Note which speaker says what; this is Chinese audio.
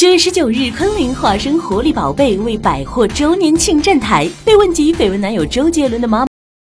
Speaker 1: 9月19日，昆凌化身活力宝贝为百货周年庆站台。被问及绯闻男友周杰伦的妈